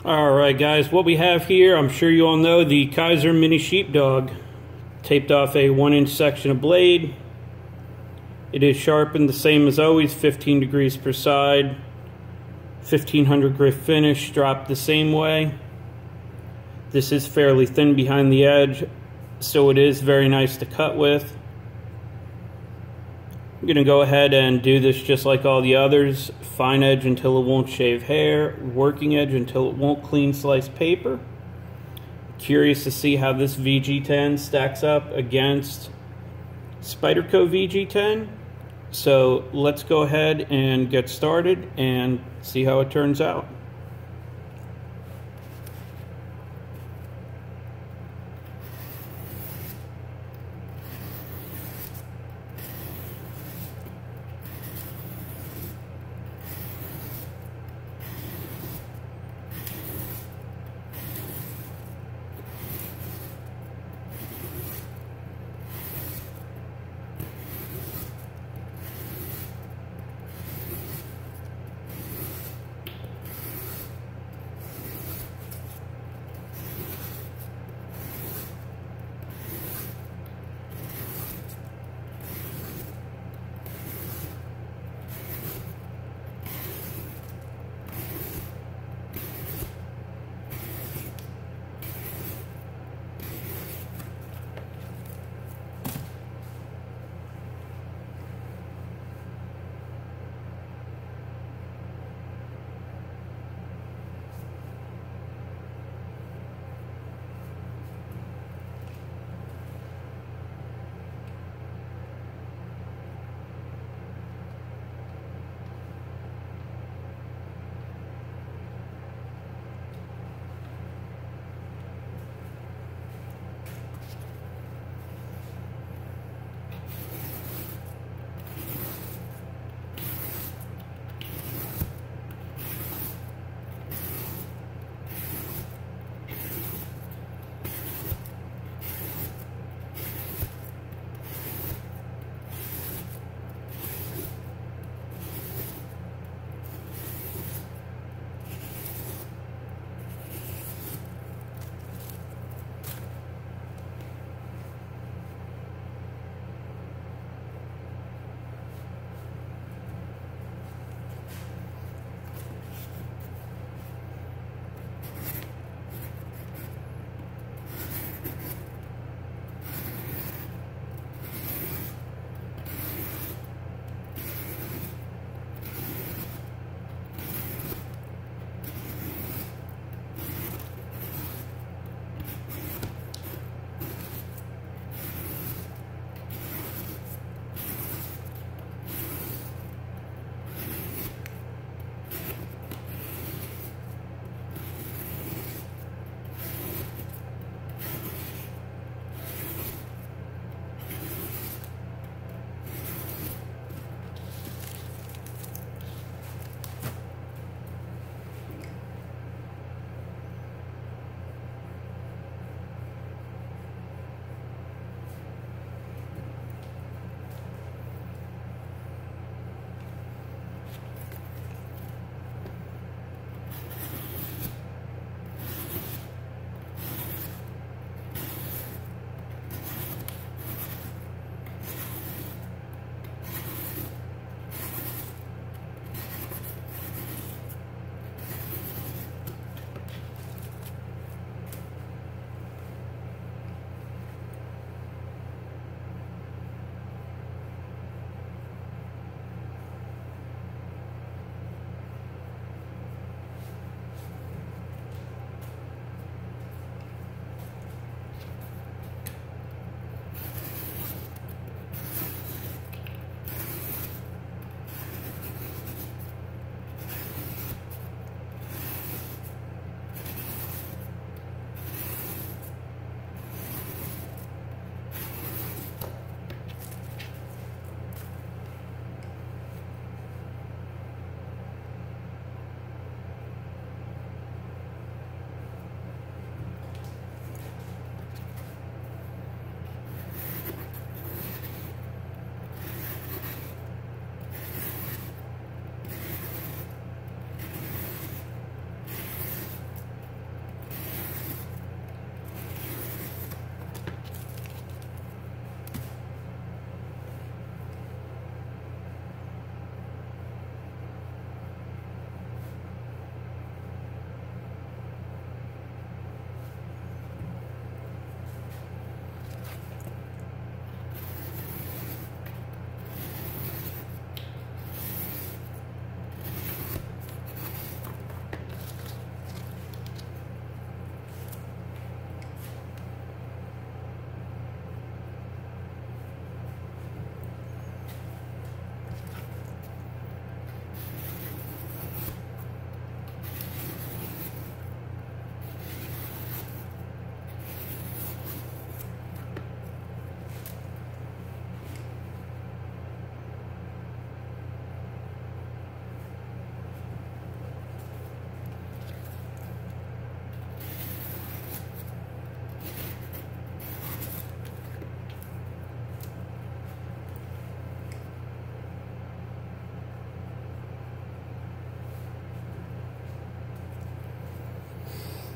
Alright guys, what we have here, I'm sure you all know, the Kizer Mini Sheepdog. Taped off a 1-inch section of blade. It is sharpened the same as always, 15 degrees per side. 1500 grit finish, dropped the same way. This is fairly thin behind the edge, so it is very nice to cut with. I'm going to go ahead and do this just like all the others. Fine edge until it won't shave hair. Working edge until it won't clean slice paper. Curious to see how this VG-10 stacks up against Spyderco VG-10. So let's go ahead and get started and see how it turns out.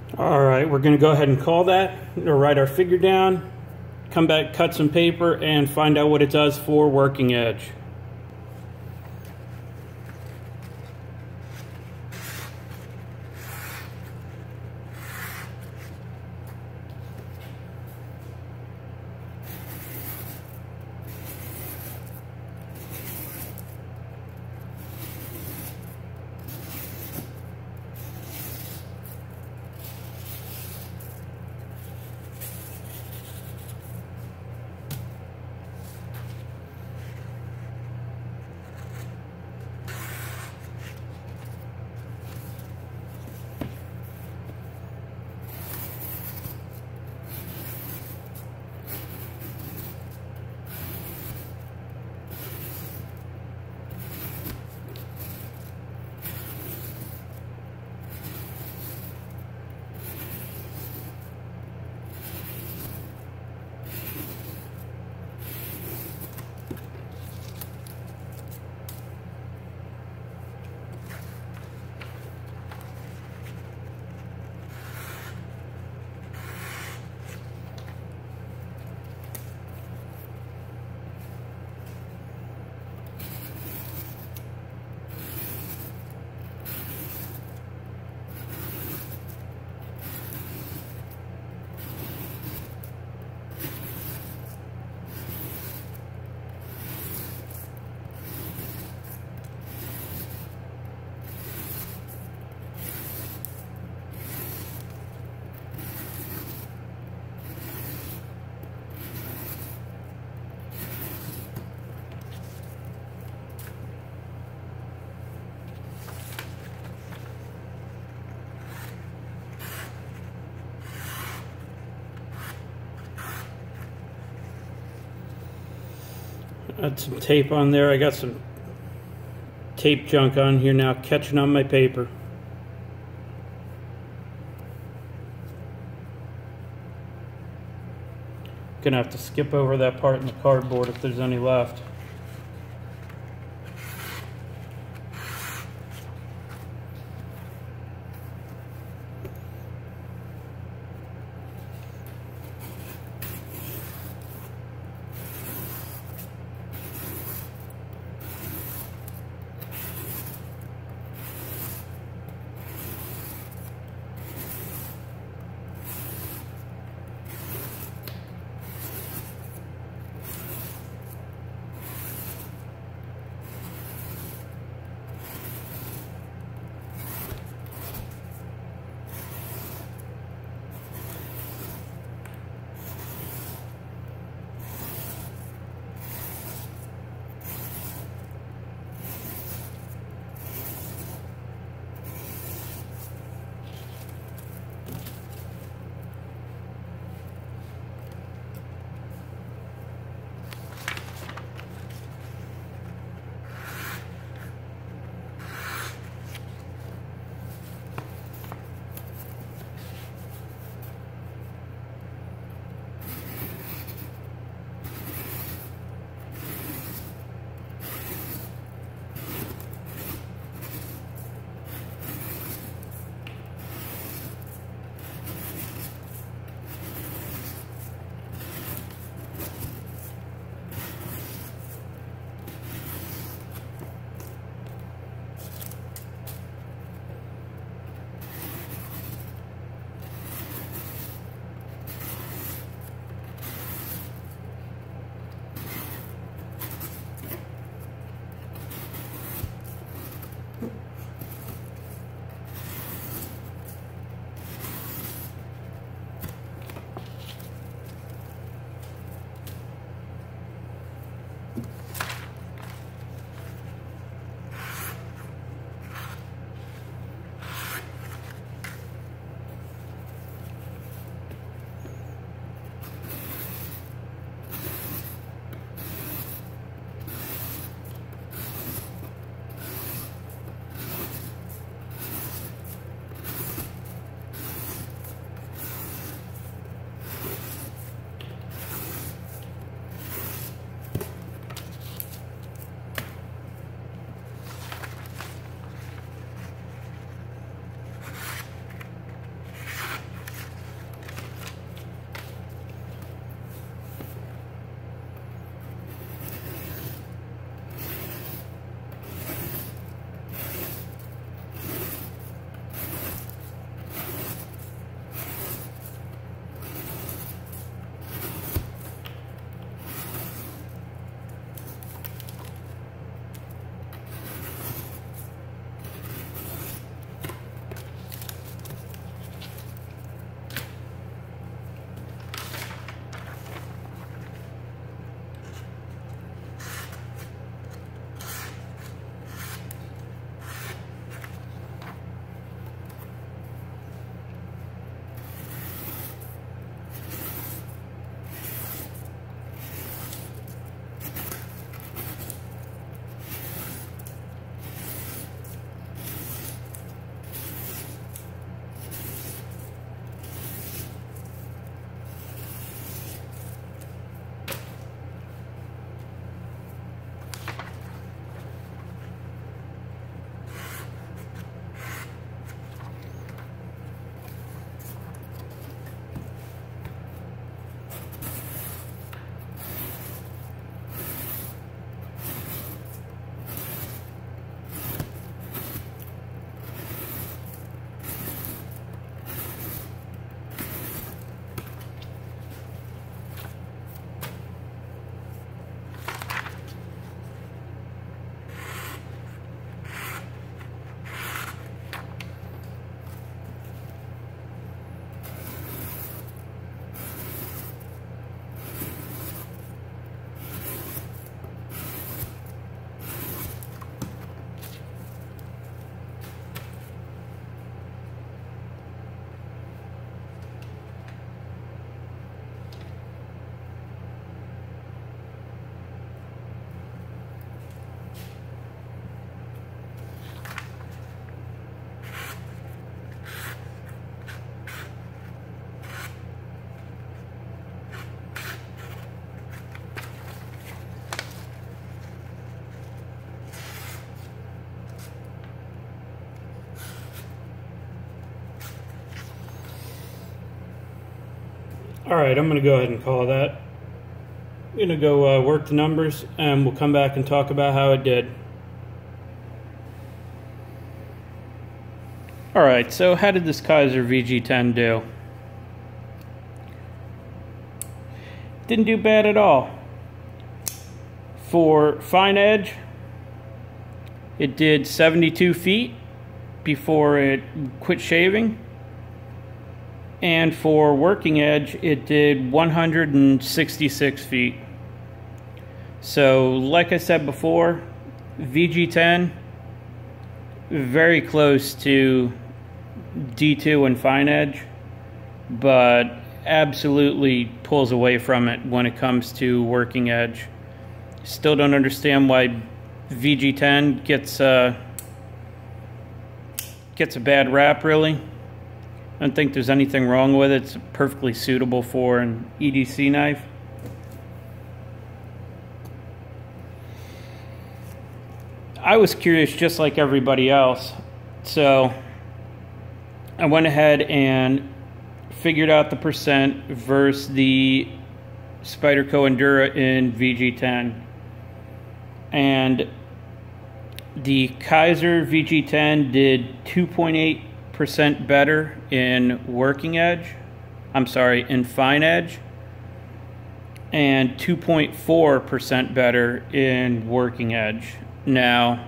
Alright, we're going to go ahead and call that, or write our figure down, come back, cut some paper, and find out what it does for working edge. Add some tape on there. I got some tape junk on here now, catching on my paper. Gonna have to skip over that part in the cardboard if there's any left. Alright, I'm going to go ahead and call that. I'm going to go work the numbers, and we'll come back and talk about how it did. Alright, so how did this Kizer VG-10 do? Didn't do bad at all. For fine edge, it did 72 feet before it quit shaving. And for working edge, it did 166 feet. So, like I said before, VG-10, very close to D2 and fine edge, but absolutely pulls away from it when it comes to working edge. Still don't understand why VG-10 gets a bad rap, really. I don't think there's anything wrong with it. It's perfectly suitable for an EDC knife. I was curious just like everybody else, so I went ahead and figured out the percent versus the Spyderco Endura in VG-10. And the Kizer VG-10 did 2.8% better in working edge. I'm sorry, in fine edge. And 2.4% better in working edge. Now,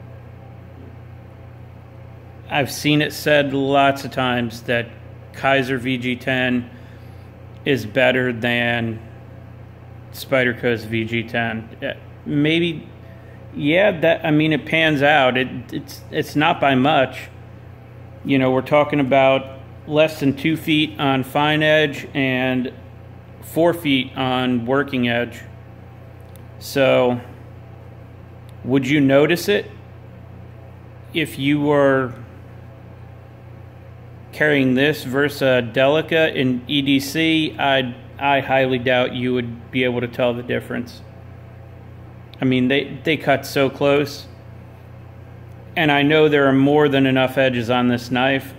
I've seen it said lots of times that Kizer VG-10 is better than Spyderco's VG-10. Maybe, yeah, that, I mean, it pans out. It's not by much. You know, we're talking about less than 2 feet on fine edge and 4 feet on working edge. So, would you notice it if you were carrying this versus a Delica in EDC? I highly doubt you would be able to tell the difference. I mean, they cut so close. And I know there are more than enough edges on this knife.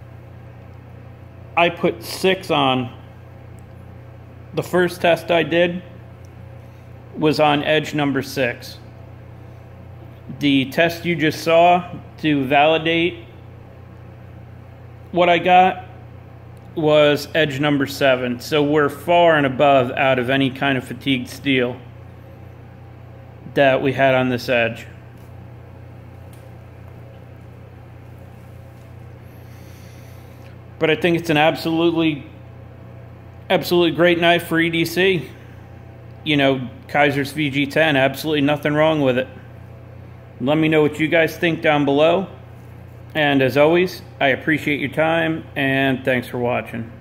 I put 6 on. The first test I did was on edge number 6. The test you just saw to validate what I got was edge number 7. So we're far and above out of any kind of fatigued steel that we had on this edge. But I think it's an absolutely great knife for EDC. You know, Kizer's VG-10, absolutely nothing wrong with it. Let me know what you guys think down below. And as always, I appreciate your time, and thanks for watching.